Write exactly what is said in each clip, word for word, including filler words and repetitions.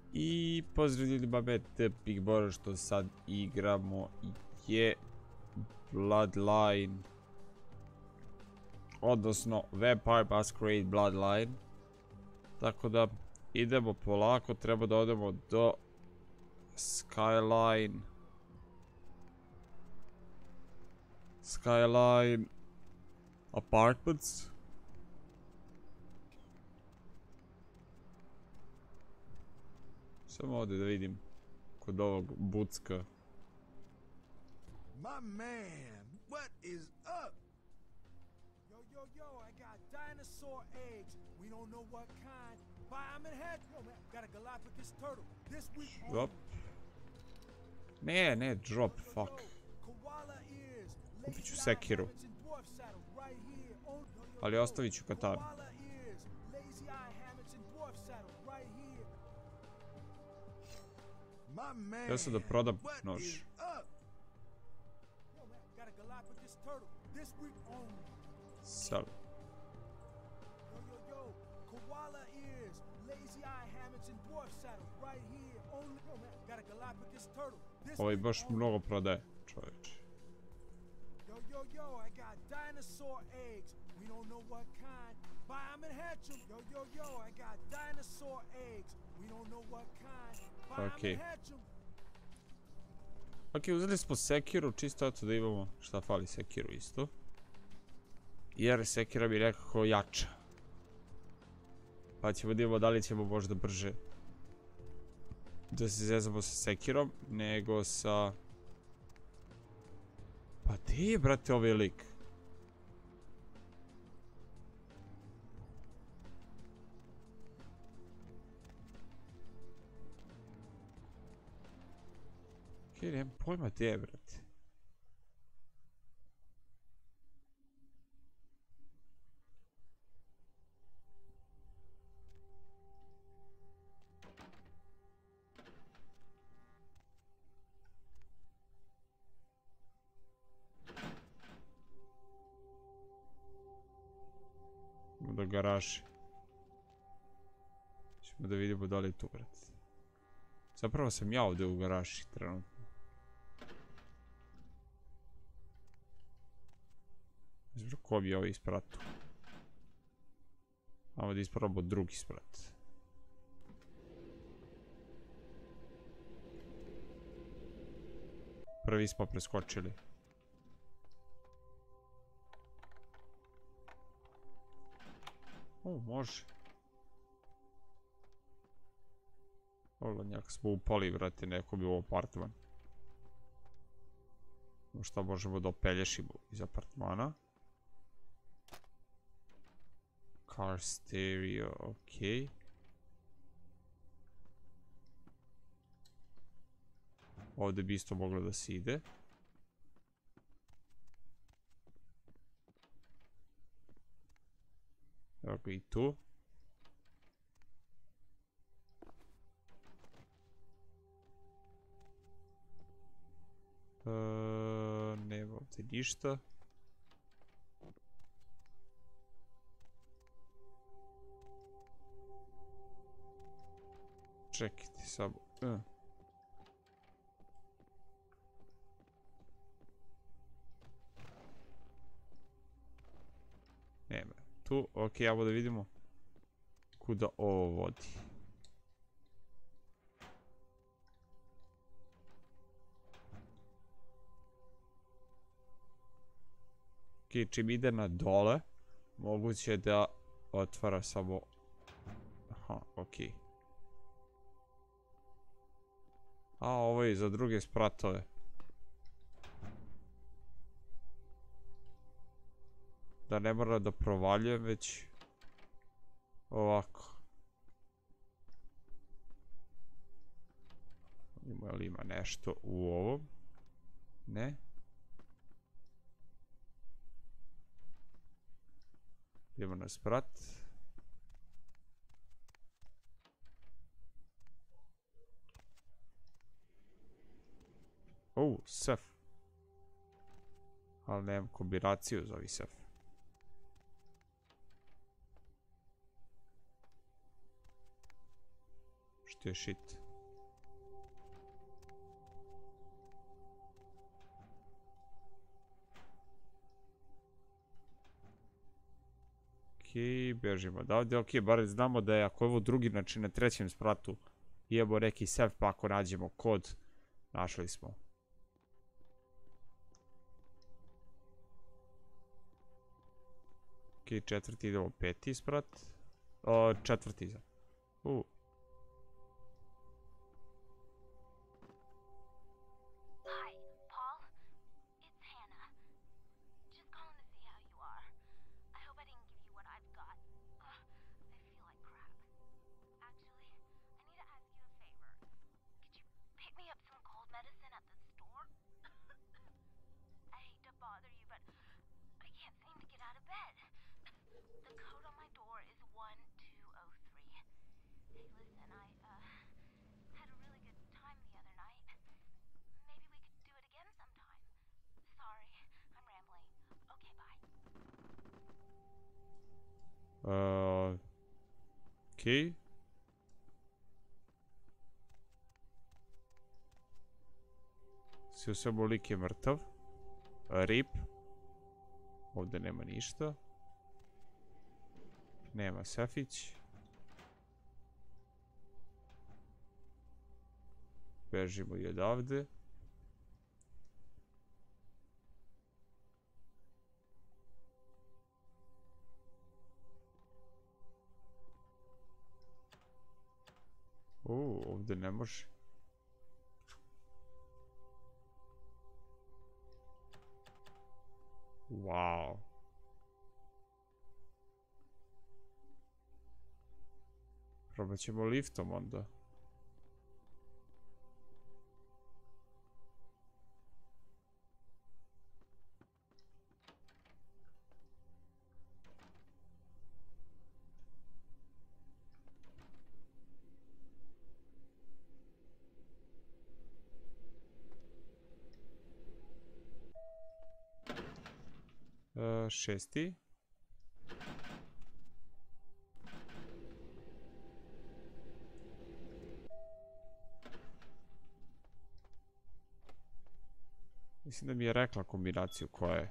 I pozdrav ljudi, babete, Big Bora, što sad igramo je Bloodline. Odnosno Vampire Masquerade Bloodline. Tako da idemo polako, treba da odemo do Skyline. Skyline Apartments. Samo ovdje da vidim kod ovog bucka. My man, what is up? Yo, yo, yo, I got dinosaur eggs. We don't know what kind. Buy them and hatch. Yo, man, got a Galapagos turtle. This week Drop. Ne, ne, drop, fuck. Koala ears. Kupit ću sekiru. Ali ostavit ću katanu. Ja sam da prodam nož. Sell. Ovaj baš mnogo prodaje, čovječe. Yo, yo, yo, I got dinosaur eggs. We don't know what kind. Buy them and hatch them. Yo, yo, yo, I got dinosaur eggs. We don't know what kind. Buy them Okay. and hatch them. Ok, uzeli smo sekiru, čisto eto da imamo šta fali sekiru isto. Jer sekira bi nekako jača. Pa ćemo da imamo da li ćemo možda brže da se zezamo sa sekirom, nego sa... Pa gdje je, brate, ovaj lik? Ok, nemam pojma gdje je, brate. Do garaže. Ćemo da vidimo da li je tu, brate. Zapravo sam ja ovdje u garaži trenutno. Znači, ko bi ovaj ispratu? Ajmo da isprobamo drugi sprat. Prvi smo preskočili. O, može. Ovo njak smo upali, vrati, neko bi u apartman. Možda možemo da opelješimo iz apartmana. Car stereo, okej. Ovdje bi isto moglo da se ide. Evo ga i tu. E, nema ovdje ništa. Čekajte samo. E. Nema. Tu, ok, ajmo da vidimo kuda ovo vodi. Ok, čim ide na dole, moguće da otvara samo... Aha, ok. A, ovo je za druge spratove. Da ne mora da provaljujem, već ovako. Ima li ima nešto u ovom? Ne. Idemo na sprat. O, sef. Ali nemam kombinaciju za ovaj sef. Što je shit. Okej, bježimo odavde. Okej, bar znamo da je ako je ovo drugi, znači na trećem spratu jebo neki sef, pa ako nađemo kod, našli smo. Okej, četvrti, idemo peti sprat. O, četvrti. U. Uh, Okej. Sve samo lik je mrtav. Rip. Ovdje nema ništa. Nema sefić. Bežimo i odavde. O, ovdje ne može. Wow. Probat ćemo liftom onda. Uh, šesti. Mislim da mi je rekla kombinaciju koja je.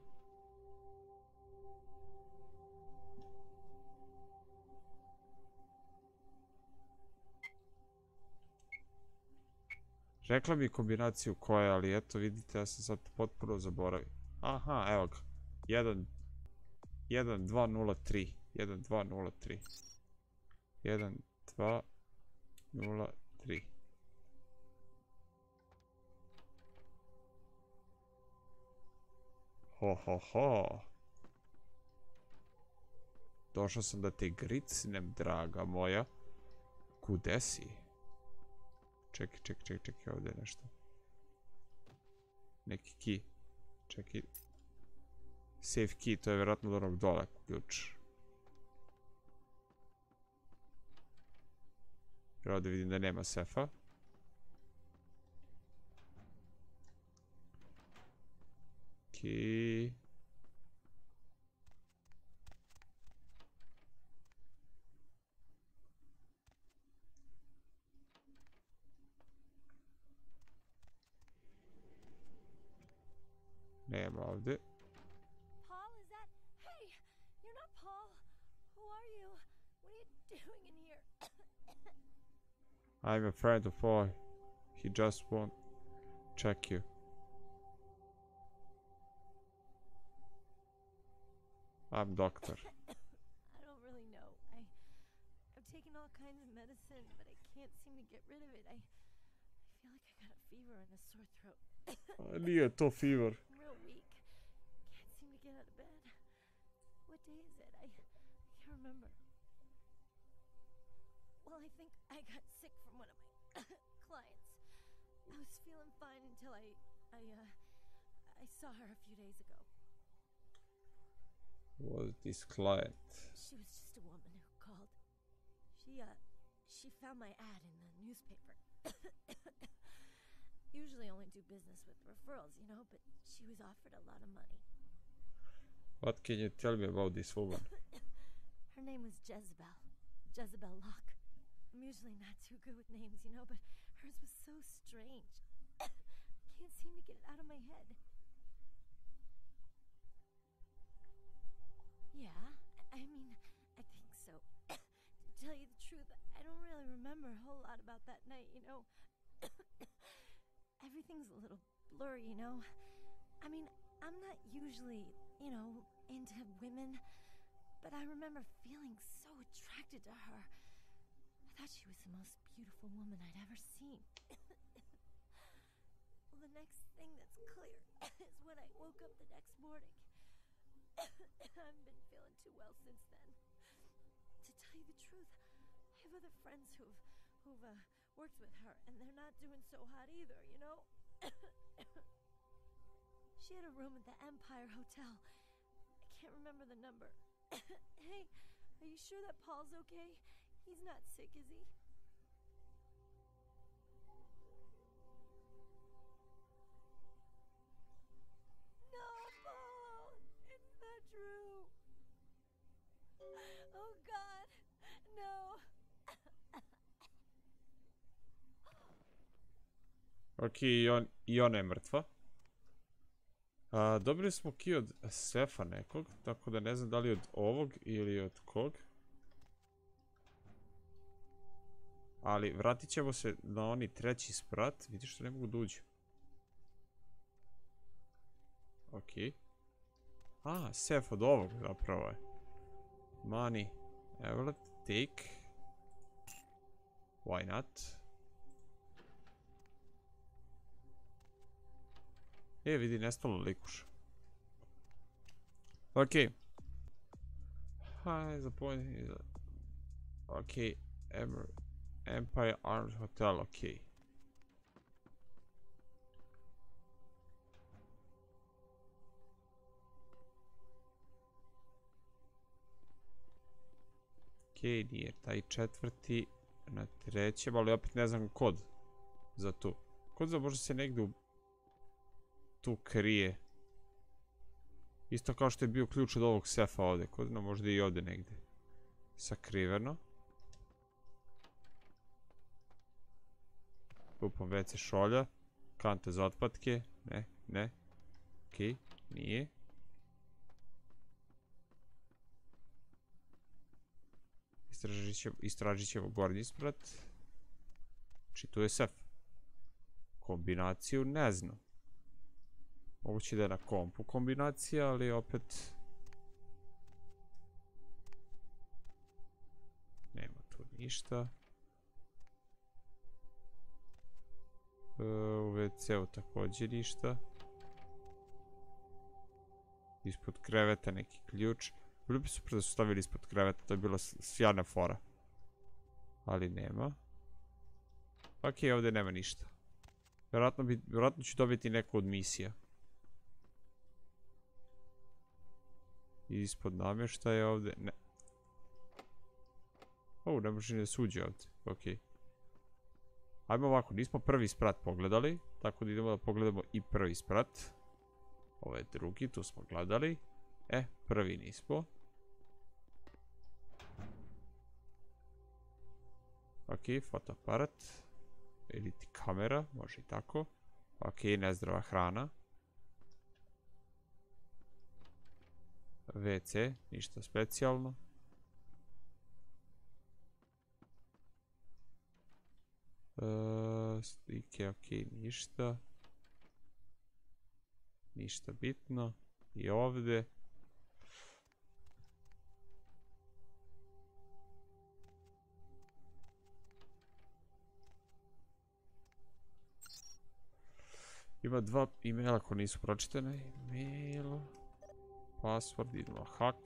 Rekla mi kombinaciju koja je, ali eto vidite, ja sam sad potpuno zaboravio. Aha, evo ga. jedan, jedan, dva, nula, tri. jedan, dva, nula, tri. jedan, dva, nula, tri. Ho, ho, ho. Došao sam da te gricnem, draga moja. Kude si? Čekaj, čekaj, čekaj, čekaj, ovdje je nešto. Neki key. Čekaj. Safe key, to je vjerojatno od onog dole ključ. Jer ovdje vidim da nema sefa. Key. Nema ovdje. I'm afraid of boy. He just won't check you. I'm doctor. I don't really know. I, I've taken all kinds of medicine, but I can't seem to get rid of it. I, I feel like I got a fever and a sore throat. Nije to fever. I'm real weak. Can't seem to get out of bed. What day is it? I, I can't remember. Well, I think I got sick from one of my clients. I was feeling fine until I, I, uh, I saw her a few days ago. Was this client? She was just a woman who called. She, uh, she found my ad in the newspaper. Usually only do business with referrals, you know, but she was offered a lot of money. What can you tell me about this woman? Her name was Jezebel. Jezebel Locke. I'm usually not too good with names, you know, but hers was so strange. I can't seem to get it out of my head. Yeah, I mean, I think so. To tell you the truth, I don't really remember a whole lot about that night, you know. Everything's a little blurry, you know. I mean, I'm not usually, you know, into women, but I remember feeling so attracted to her. I thought she was the most beautiful woman I'd ever seen. Well, the next thing that's clear is when I woke up the next morning. I haven't been feeling too well since then. To tell you the truth, I have other friends who've, who've uh, worked with her, and they're not doing so hot either, you know? She had a room at the Empire Hotel. I can't remember the number. Hey, are you sure that Paul's okay? He's not sick, is he? No, Paul! It's not true! Oh, God! No! Ok, i, on, i ona je mrtva. A, dobili smo key od sefa nekog, tako da ne znam da li od ovog ili od kog. Ali vratit ćemo se na oni treći sprat. Vidiš što ne mogu da uđu. Ok. A, sef od ovog zapravo je. Money. Evo, let take. Why not? E, vidi, nestalo likuša. Ok. Hi, the point is... Ok, Emer... Empire Arms Hotel, ok. Ok, nije taj četvrti na trećem, ali opet ne znam kod za tu. Kod za možda se negdje u... tu krije. Isto kao što je bio ključ od ovog sefa ovdje. Kod zna možda i ovdje negdje. Sakriveno. Kupam ve ce šolja. Kante za otpatke. Ne, ne. Ok, nije. Istražit ćemo, istražit ćemo gornji sprat. Znači tu je sef. Kombinaciju ne znam. Moguće da je na kompu kombinacija, ali opet... Nema tu ništa. E, u ve ce-u također ništa. Ispod kreveta neki ključ. Bilo bi super da su stavili ispod kreveta, to je bila sjajna fora. Ali nema. Ok, ovdje nema ništa. Vjerojatno, bi, vjerojatno ću dobiti neku od misija. Ispod namještaja ovdje, ne. O, ne može ne suđe ovdje, ok. Ajmo ovako, nismo prvi sprat pogledali, tako da idemo da pogledamo i prvi sprat. Ovo je drugi, tu smo gledali. E, prvi nismo. Ok, fotoaparat. Ili ti kamera, može i tako. Ok, nezdrava hrana. ve ce, ništa specijalno. Uh, slike, ok, ništa. Ništa bitno. I ovdje. Ima dva e-maila koji nisu pročitane. E-mail. Password, idemo hack.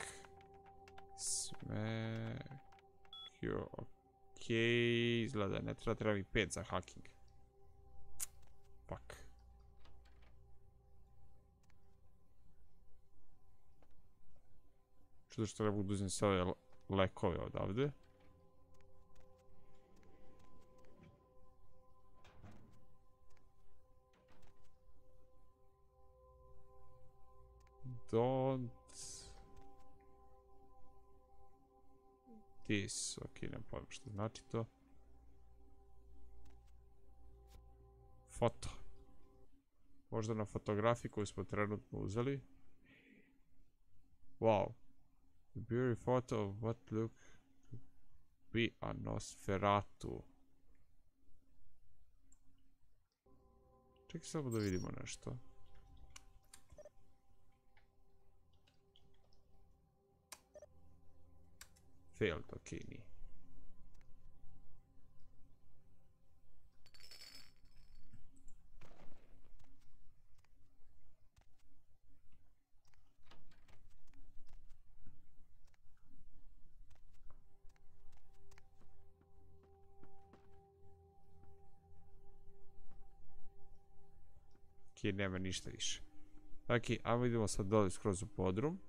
Sme... Ok, izgleda, ne treba, treba mi pet za hacking. Fuck. Čudo što ne mogu da uzem sve ove lekove odavde. Don't... This, ok, ne pojma što znači to. Foto. Možda na fotografiji koju smo trenutno uzeli. Wow. The blurry photo of what look to be a Nosferatu. Čekaj samo da vidimo nešto. Failed, ok, nije. Ok, nema ništa više. Ok, ajmo idemo sad dole skroz u podrum.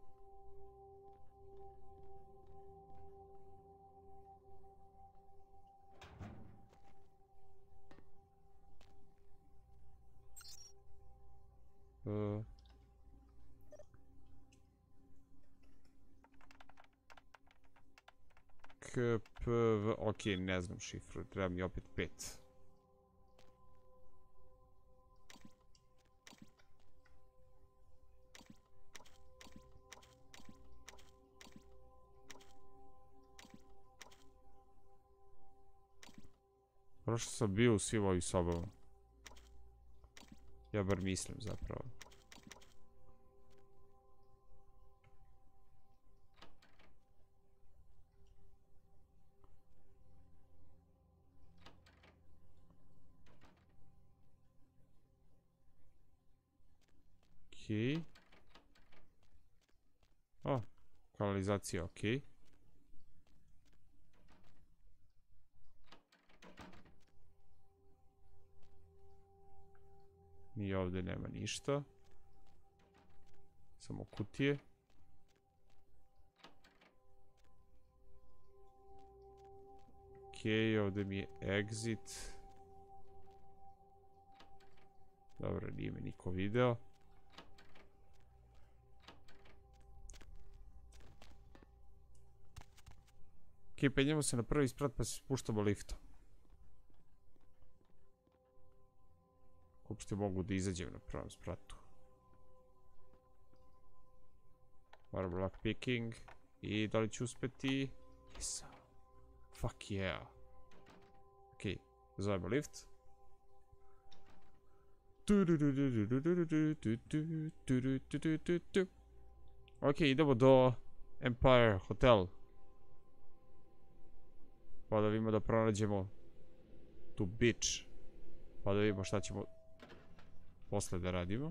Uh. K, P, V, ok, ne znam šifru, treba mi opet pet. Prošlo sam bio u svim ovim sobama. Ja bar mislim zapravo. Okej. O, kanalizacija, okej. Ni ovdje nema ništa. Samo kutije. Okej, ovdje mi je exit. Dobro, nije me niko video. Okej, penjemo se na prvi sprat pa se spuštamo liftom. Uopšte mogu da izađem na prvom spratu. Moram lockpicking. I da li ću uspeti? Yes. Fuck yeah. Ok, zovemo lift. Ok, idemo do Empire Hotel. Pa da vidimo da pronađemo tu bitch. Pa da vidimo šta ćemo posle da radimo.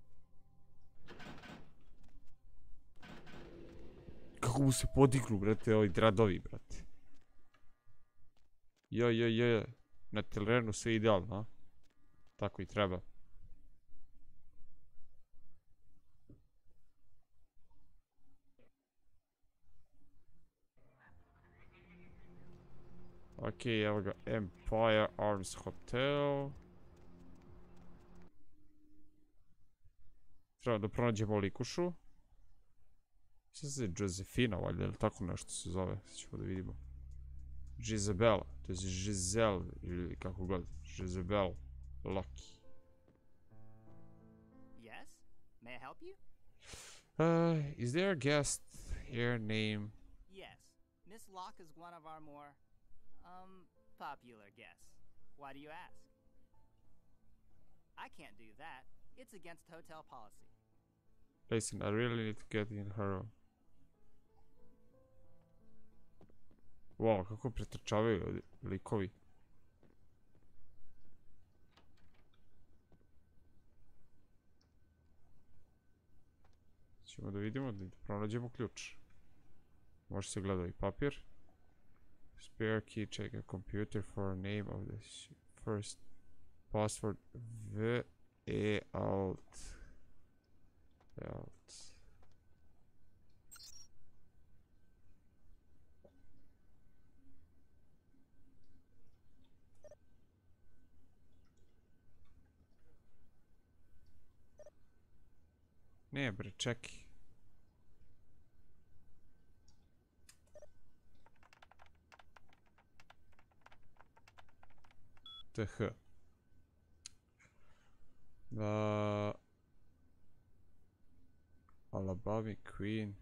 Kako mu se podignu, brate, ovi dradovi, brate. Joj, joj, joj. Na terenu sve idealno, a? Tako i treba. Ok, evo ga, Empire Arms Hotel. Treba da pronađemo likušu. Sada se Josefina, valjda, ili tako nešto se zove. Sada ćemo da vidimo. Jezebela, to je Giselle, ili kako god. Jezebel, Lucky. Yes? May I help you? Uh, is there a guest here named... Yes. Miss Locke is one of our more, um, popular guests. Why do you ask? I can't do that. It's against hotel policy. Listen, I really need to get in her room. Wow, kako pretrčavaju likovi. Ćemo da vidimo, da pronađemo ključ. Može se gleda i papir. Spare key, check a computer for name of the first password. V E alt. Alt. Ne bre, čekaj. T H. Uh, Alabama Queen.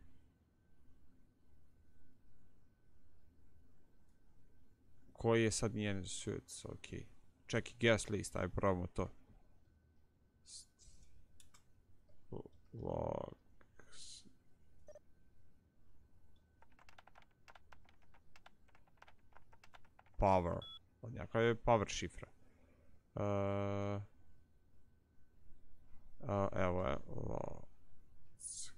Koji je sad njen suit? Ok. Čekaj, guest list, aj probamo to. Logs. Power. Njaka je power šifra. Uh, uh, evo je. Logs.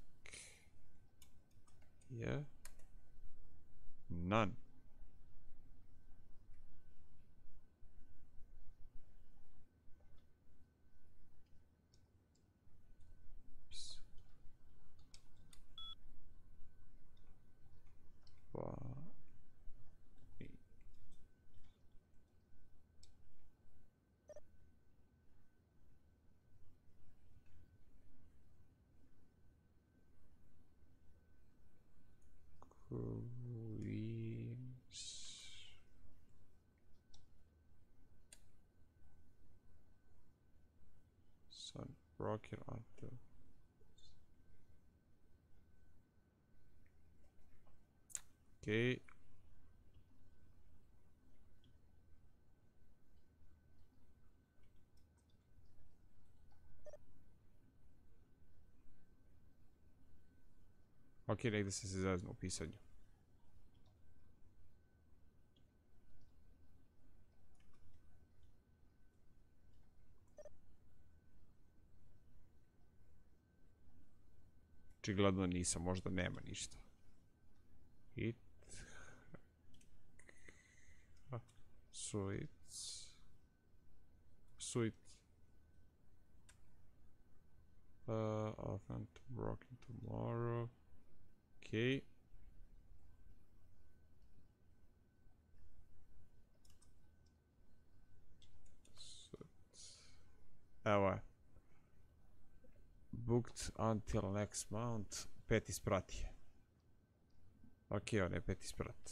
Je. None. Sun rocket until okay. Ok, negdje sam se zaznuo u pisanju. Očigledno nisam, možda nema ništa. Hit. Suit. Suit. Uh, I'll broken tomorrow. Okay. Evo je. Booked until next month. Peti sprat je. Ok, on je peti sprat.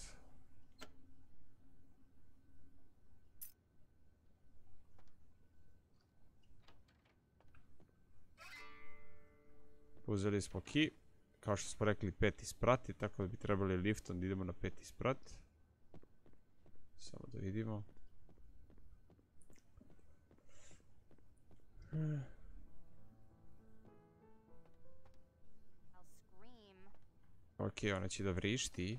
Uzeli smo key. Kao što smo rekli, peti sprat je, tako da bi trebali liftom da idemo na peti sprat. Samo da vidimo. Ok, ona će da vrišti.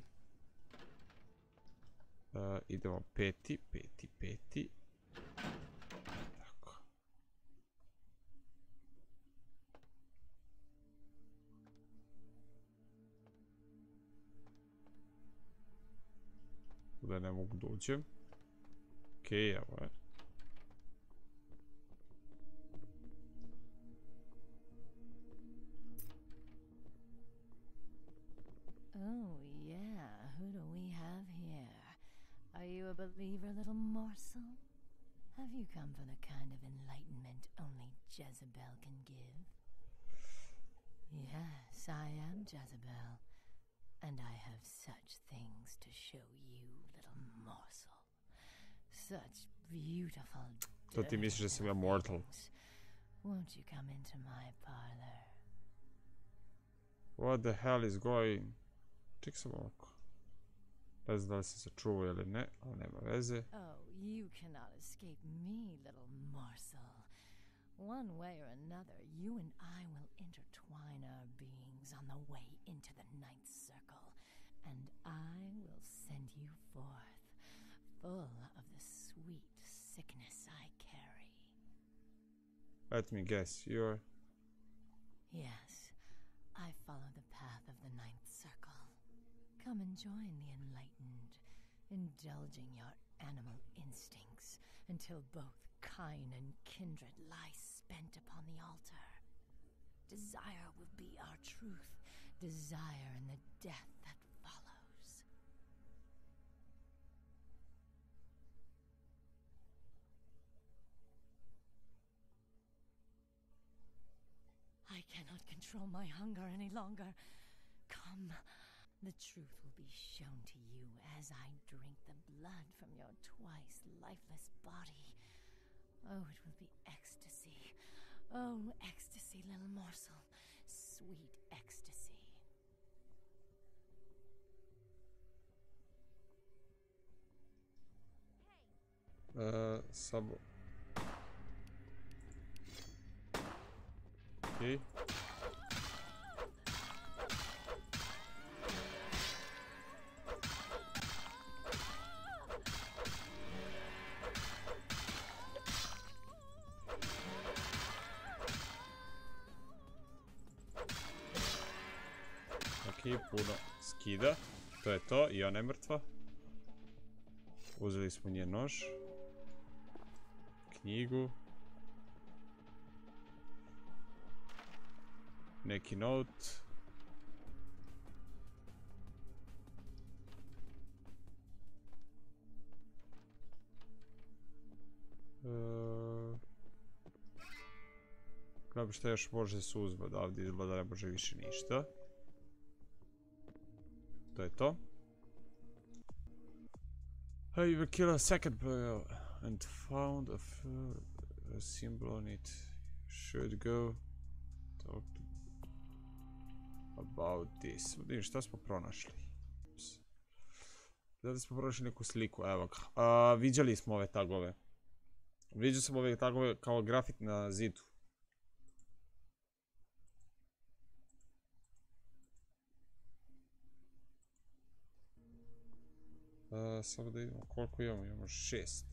Uh, idemo peti, peti, peti. Tako. Da ne mogu dođem. Ok, evo je. Oh, yeah, who do we have here? Are you a believer, little morsel? Have you come for the kind of enlightenment only Jezebel can give? Yes, I am Jezebel, and I have such things to show you, little morsel. Such beautiful, To ti misliš da sam ja mortal? things. Won't you come into my parlor? What the hell is going? Ček sam ovako. Ne znam da li sam se čuo ili ne, ali nema veze. Oh, you cannot escape me, little morsel. One way or another, you and I will intertwine our beings on the way into the ninth circle, and I will send you forth, full of the sweet sickness I carry. Let me guess, you're... Yes, I follow the path of the ninth circle. Come and join the enlightened, indulging your animal instincts until both kine and kindred lie spent upon the altar. Desire will be our truth, desire and the death that follows. I cannot control my hunger any longer. Come, the truth will be shown to you as I drink the blood from your twice lifeless body. Oh, it will be ecstasy. Oh, ecstasy, little morsel. Sweet ecstasy. Uh, sabo. Okay. Ok, puno skida. To je to, i ona je mrtva. Uzeli smo njen nož. Knjigu. Neki note. Uh, Gledam što još može se uzeti, ovdje izgleda ne može više ništa. To je to. Hey, you killed a second player and found a, a symbol on it. Should go talk to about this. Vidim šta smo pronašli. Zato smo pronašli neku sliku, evo ga. A, viđali smo ove tagove. Viđao sam ove tagove kao grafit na zidu. Uh, samo da vidimo koliko imamo, imamo šest.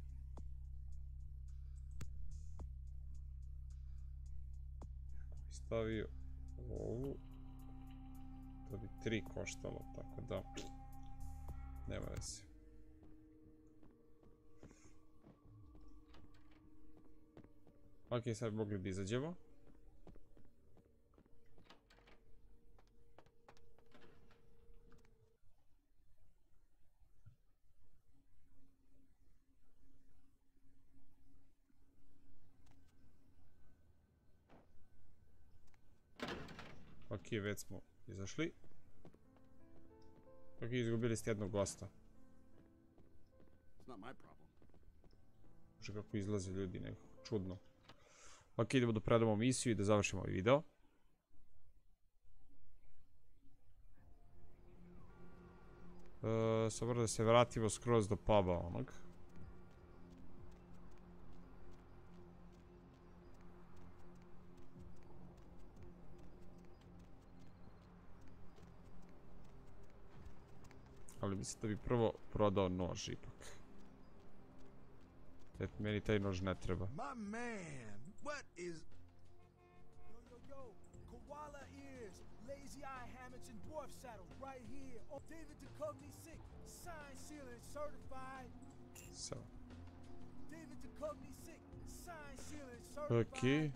Stavio ovu, to bi tri koštalo, tako da nema veze. Ok, sad bi mogli da izađemo. Ok, već smo izašli. Ok, izgubili ste jednog gosta. Može kako izlaze ljudi, nekako čudno. Ok, idemo da predamo misiju i da završimo ovaj video. Uh, Sad da se vratimo skroz do puba onog. Ali mislim da bi prvo prodao nož ipak. Jer meni taj nož ne treba. My man, what is... Yo, yo, yo, koala ears, lazy eye hammocks and dwarf saddles right here. Oh, David Duchovny sick, signed, sealed, and certified. So. David Duchovny sick, signed, sealed, and certified. Okay.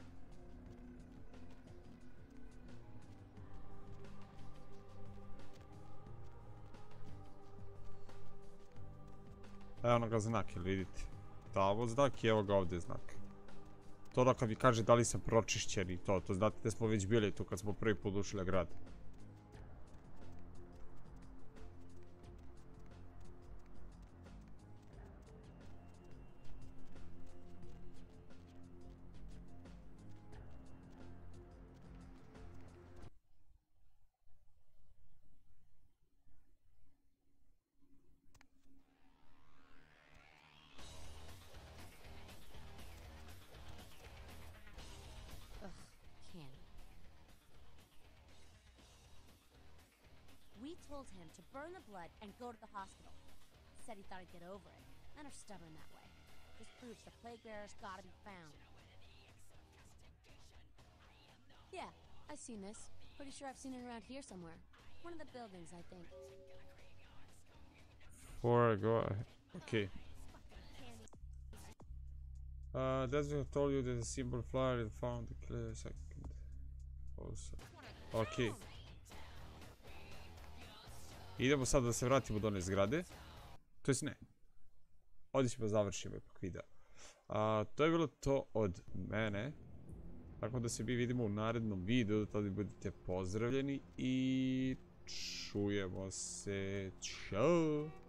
Evo ga znak, jel vidite? Tamo znak i evo ga ovdje znak. To da kad mi kaže da li sam pročišćen i to, to znate da smo već bili tu kad smo prvi put ušli na grad. We told him to burn the blood and go to the hospital. Said he thought he'd get over it. Men are stubborn that way. This proves the plague bearer's gotta be found. Yeah, I've seen this. Pretty sure I've seen it around here somewhere. One of the buildings, I think. Before I go, okay. Uh, that's what I told you that the symbol flyer is found the clear second. Also. Okay. Idemo sad da se vratimo do one zgrade. To jest ne. Ovdje ćemo završimo ipak video. A, to je bilo to od mene. Tako da se mi vidimo u narednom videu. Da tada budete pozdravljeni i čujemo se. Ćao!